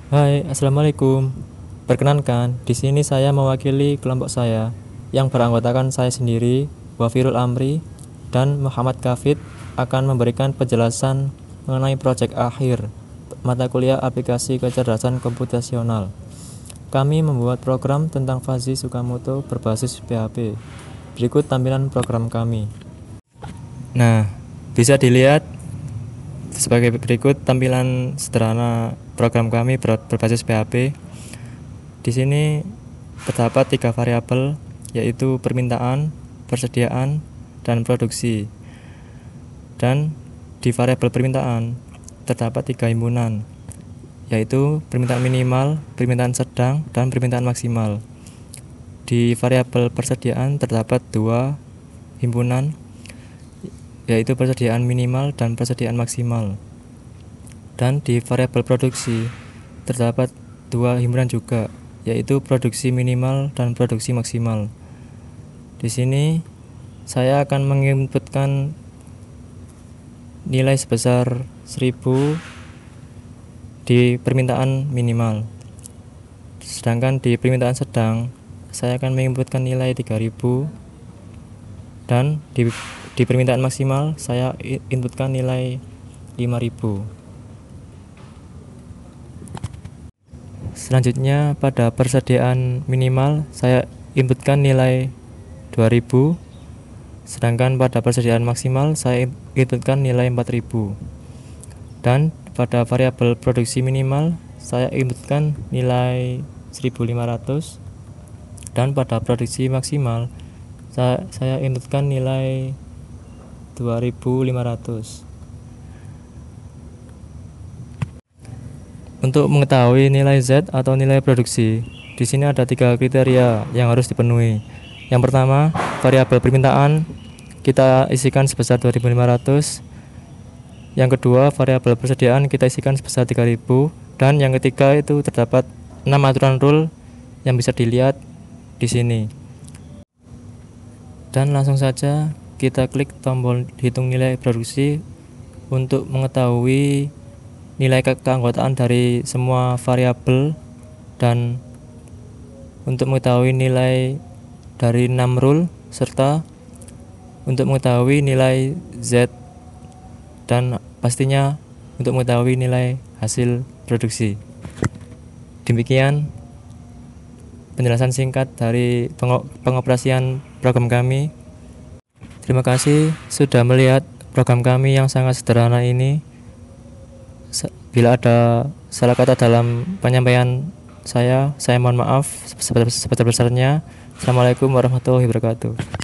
Hai, assalamualaikum. Perkenankan, di sini saya mewakili kelompok saya yang beranggotakan saya sendiri, Wafirul Amri, dan Muhammad Kafid akan memberikan penjelasan mengenai proyek akhir mata kuliah aplikasi kecerdasan komputasional. Kami membuat program tentang Fuzzy Tsukamoto berbasis PHP. Berikut tampilan program kami. Nah, bisa dilihat sebagai berikut tampilan sederhana program kami berbasis PHP. Di sini terdapat 3 variabel, yaitu permintaan, persediaan, dan produksi. Dan di variabel permintaan terdapat 3 himpunan, yaitu permintaan minimal, permintaan sedang, dan permintaan maksimal. Di variabel persediaan terdapat 2 himpunan, yaitu persediaan minimal dan persediaan maksimal. Dan di variabel produksi terdapat 2 himpunan juga, yaitu produksi minimal dan produksi maksimal. Di sini saya akan menginputkan nilai sebesar 1000 di permintaan minimal. Sedangkan di permintaan sedang saya akan menginputkan nilai 3000, dan di permintaan maksimal saya inputkan nilai 5000. Selanjutnya pada persediaan minimal saya inputkan nilai 2000, sedangkan pada persediaan maksimal saya inputkan nilai 4000. Dan pada variabel produksi minimal saya inputkan nilai 1500, dan pada produksi maksimal saya inputkan nilai 2500. Untuk mengetahui nilai Z atau nilai produksi, di sini ada 3 kriteria yang harus dipenuhi. Yang pertama, variabel permintaan kita isikan sebesar 2500. Yang kedua, variabel persediaan kita isikan sebesar 3000. Dan yang ketiga itu terdapat 6 aturan rule yang bisa dilihat di sini. Dan langsung saja kita klik tombol hitung nilai produksi untuk mengetahui nilai keanggotaan dari semua variabel, dan untuk mengetahui nilai dari 6 rule, serta untuk mengetahui nilai Z, dan pastinya untuk mengetahui nilai hasil produksi. Demikian penjelasan singkat dari pengoperasian program kami. Terima kasih sudah melihat program kami yang sangat sederhana ini. Bila ada salah kata dalam penyampaian saya mohon maaf sebesar-besarnya. Assalamualaikum warahmatullahi wabarakatuh.